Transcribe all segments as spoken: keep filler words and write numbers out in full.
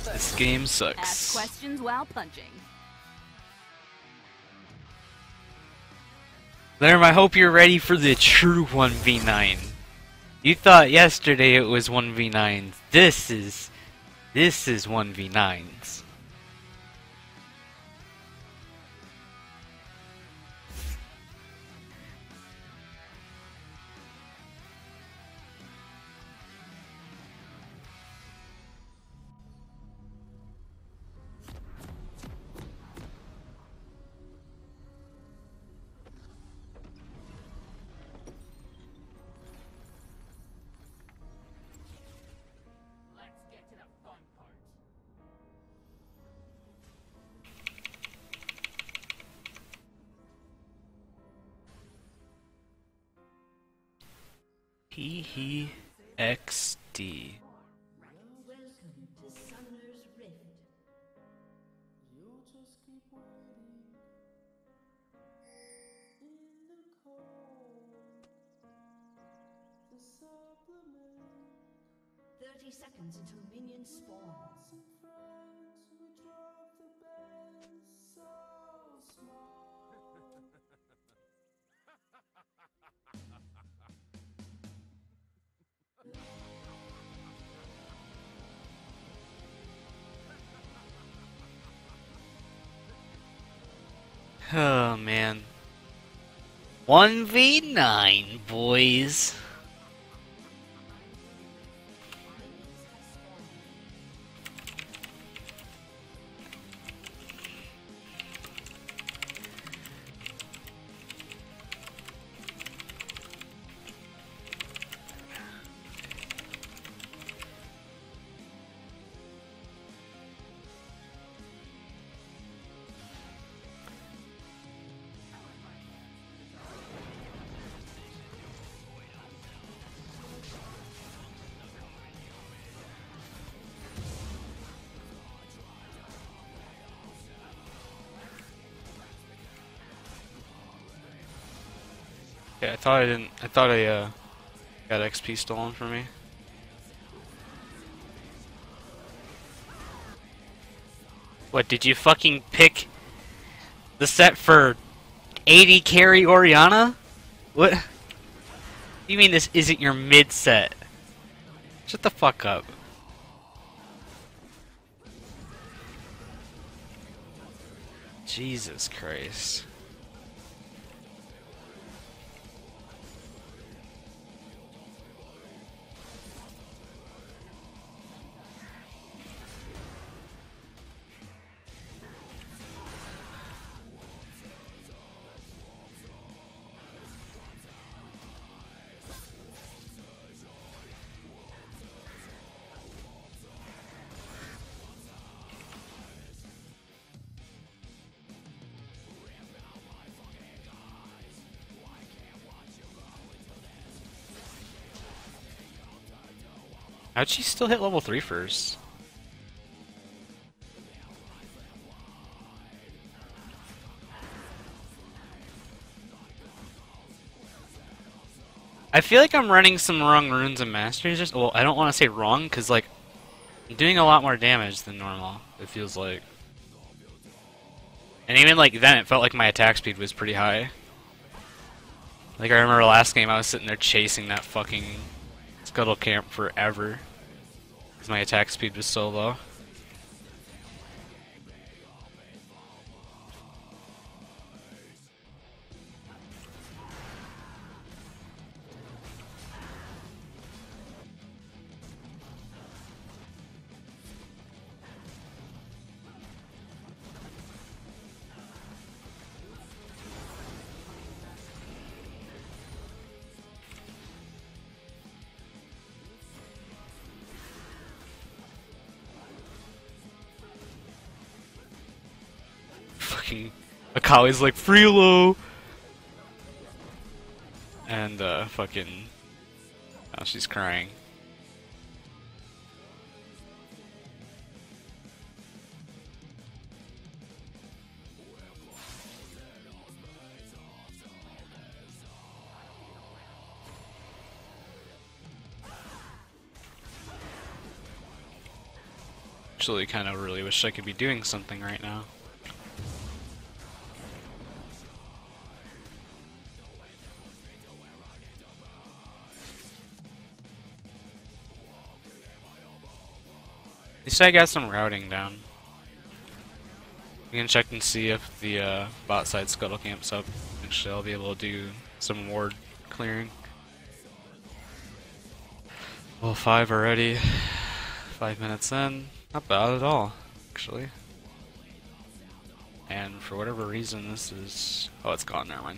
first. This game sucks. Ask questions while punching. Lerm, I hope you're ready for the true one v nine. You thought yesterday it was one v nines. This is... This is one v nines. Hee hee X D. Thirty seconds until minions spawn. Oh man. one v nine, boys. Yeah, I thought I didn't. I thought I uh, got X P stolen from me. What, did you fucking pick the set for eighty carry Orianna? What? You mean this isn't your mid set? Shut the fuck up. Jesus Christ. How'd she still hit level three first? I feel like I'm running some wrong runes and masters. Well, I don't want to say wrong, because, like, I'm doing a lot more damage than normal, it feels like. And even, like, then it felt like my attack speed was pretty high. Like, I remember last game I was sitting there chasing that fucking Scuttle Camp forever. Because my attack speed was so low. Fucking Akali's like Freelo, and uh, fucking now she's crying. actually kind of really wish I could be doing something right now. At least I got some routing down. We can check and see if the uh, bot side scuttle camp's up. Actually, I'll be able to do some ward clearing. Well, five already. Five minutes in. Not bad at all, actually. And for whatever reason, this is... Oh, it's gone, never mind.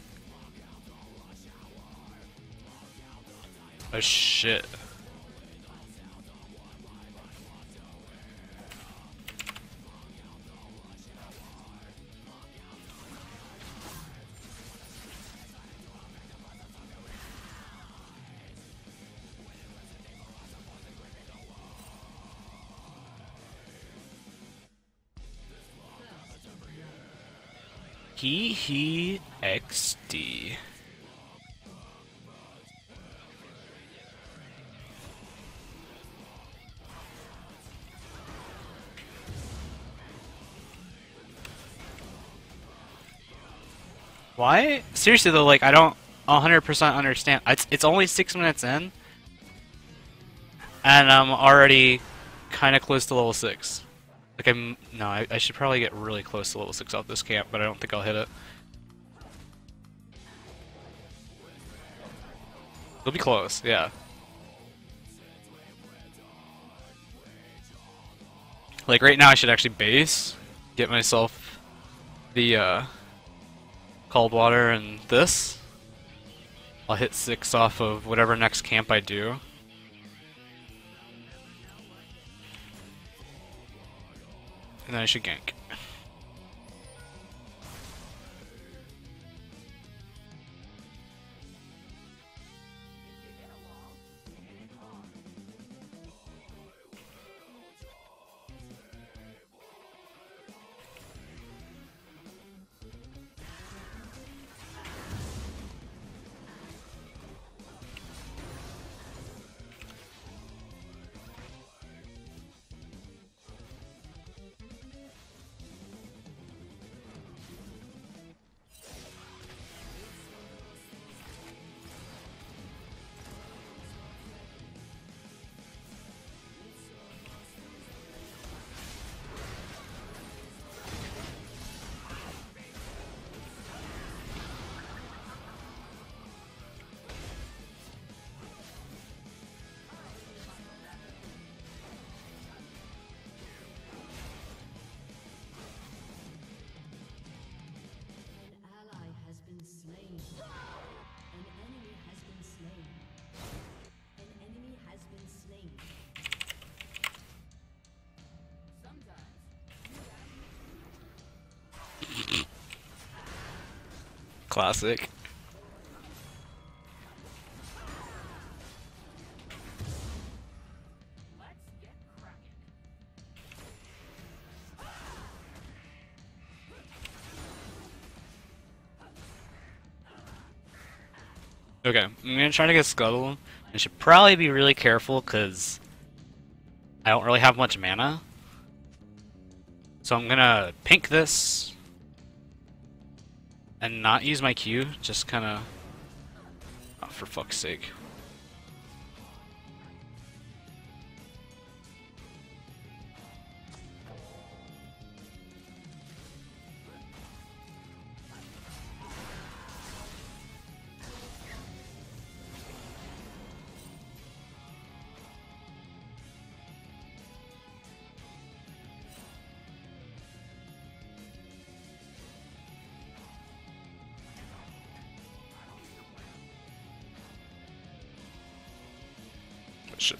Oh, shit. He he X D. Why? Seriously though, like I don't one hundred percent understand. It's it's only six minutes in, and I'm already kind of close to level six. Like I'm no, I, I should probably get really close to level six off this camp, but I don't think I'll hit it. It'll be close, yeah. Like right now, I should actually base, get myself the uh, cold water and this. I'll hit six off of whatever next camp I do. And then I should gank. Classic. Okay, I'm gonna try to get Scuttle. I should probably be really careful because I don't really have much mana. So I'm gonna pink this and not use my Q, just kinda... Oh, for fuck's sake. Shit.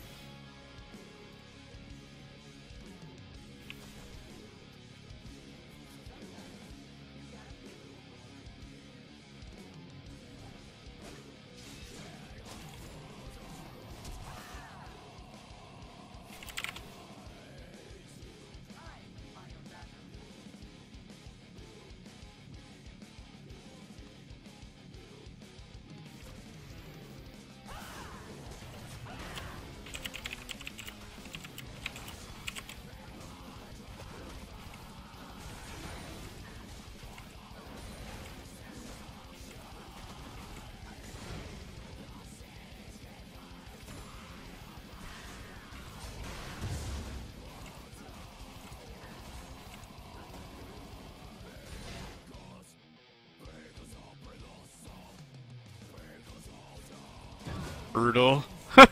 Brutal.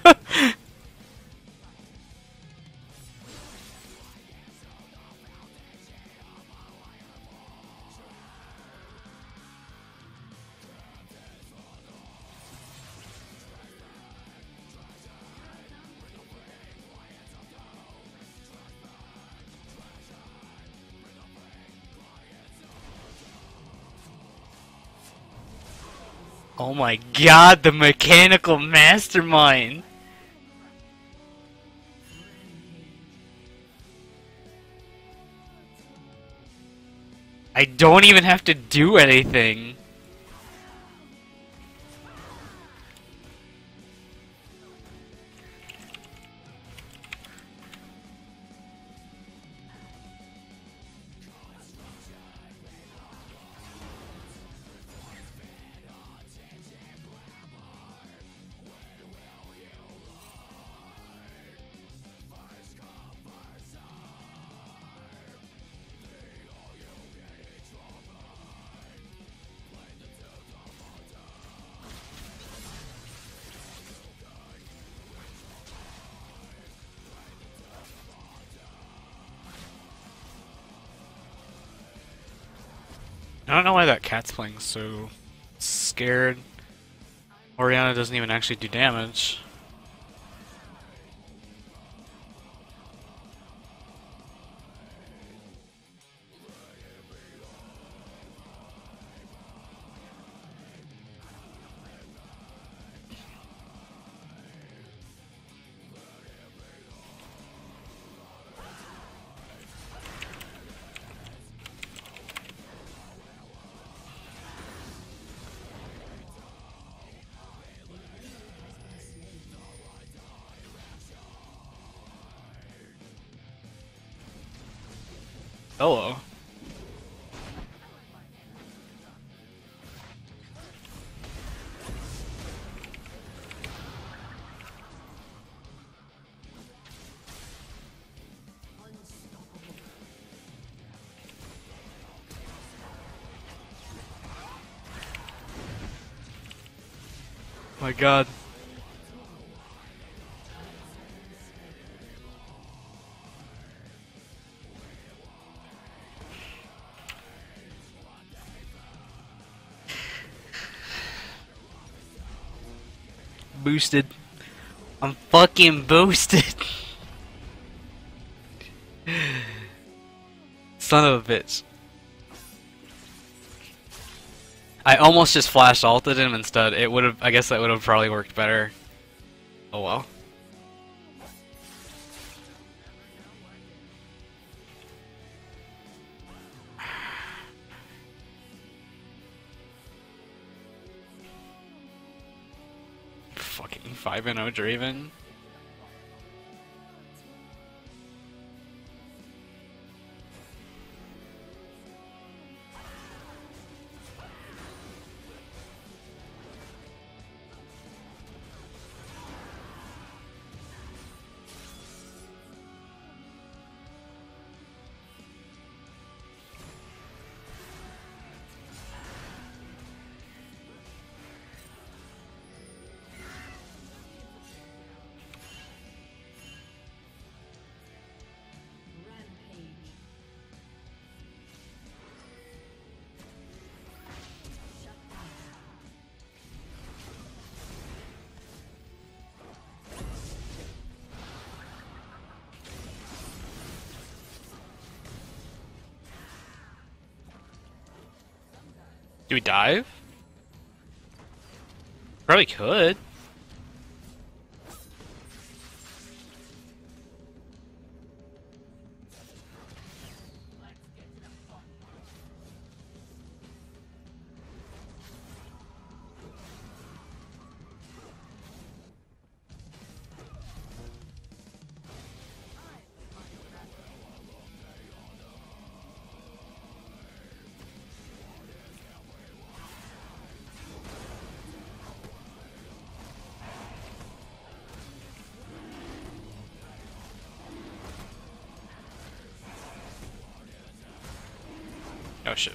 Oh my god, the mechanical mastermind! I don't even have to do anything. I don't know why that cat's playing so scared. Orianna doesn't even actually do damage. Hello. My god. Boosted. I'm fucking boosted. Son of a bitch. I almost just flash ulted him instead. It would have, I guess that would have probably worked better. Oh well. Fucking five and oh Draven. Do we dive? Probably could. Oh shit.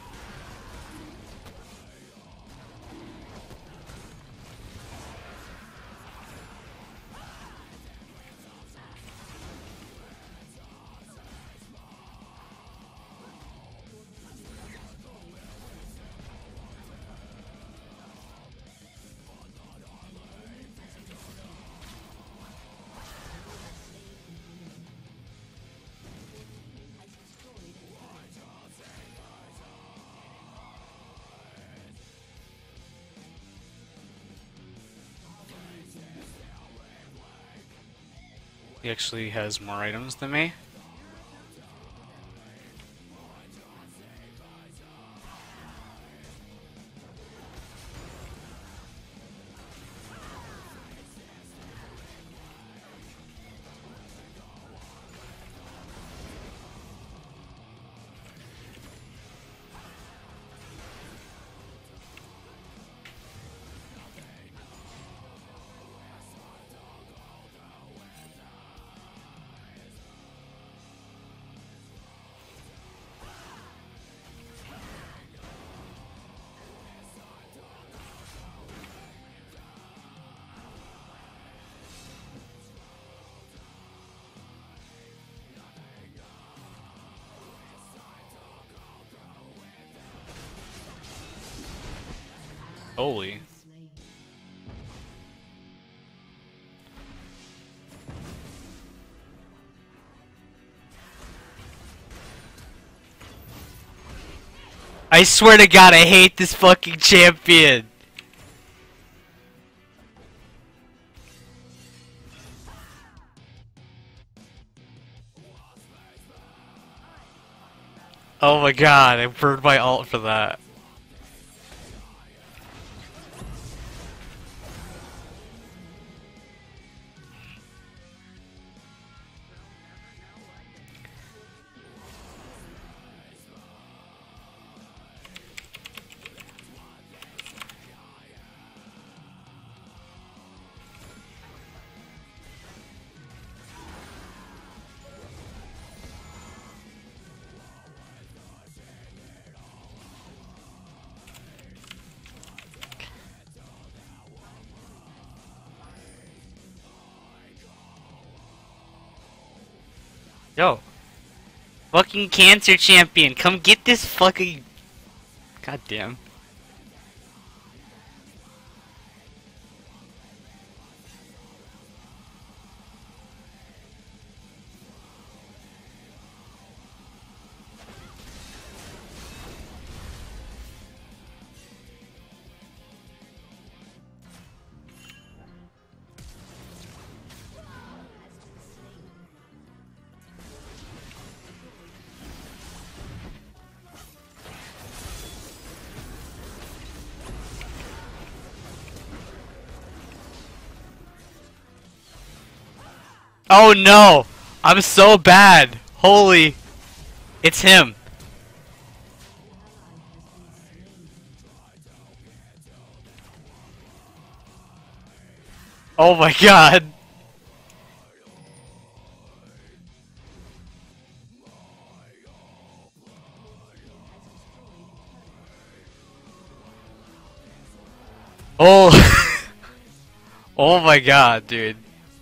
He actually has more items than me. Holy. I swear to God, I hate this fucking champion. Oh my God, I burned my ult for that. Yo. Fucking cancer champion, come get this fucking... Goddamn. Oh no! I'm so bad! Holy... It's him! Oh my God! Oh! Oh my God, dude.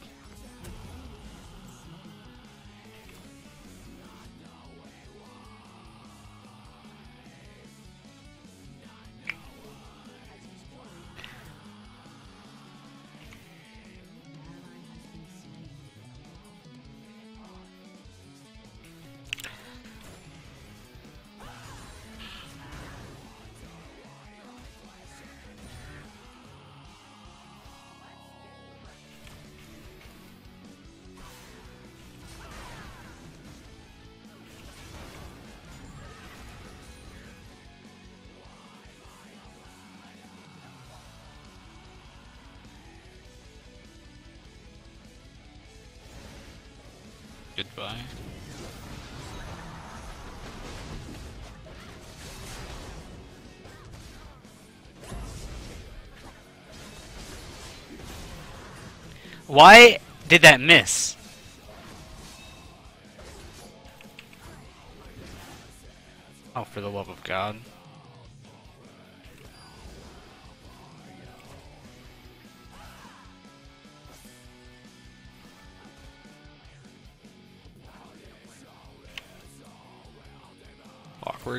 Goodbye. Why did that miss? Oh, for the love of God. Awkward.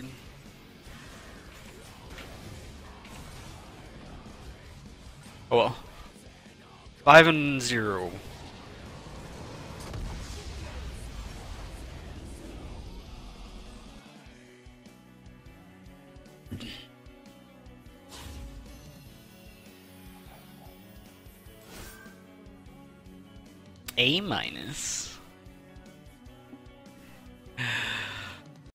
Oh well. Five and zero. A minus.